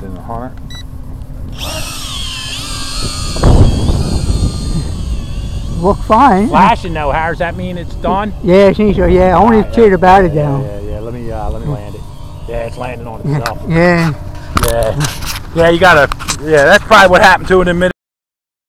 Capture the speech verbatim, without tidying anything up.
than a hundred. Look fine. Flashing though, how does that mean it's done? Yeah, I think so. Yeah, only Alright, tear yeah, the battery yeah, down. Yeah, yeah, let me, uh, let me land it. Yeah, it's landing on itself. Yeah. Yeah. Yeah, you gotta, yeah, that's probably what happened to it in mid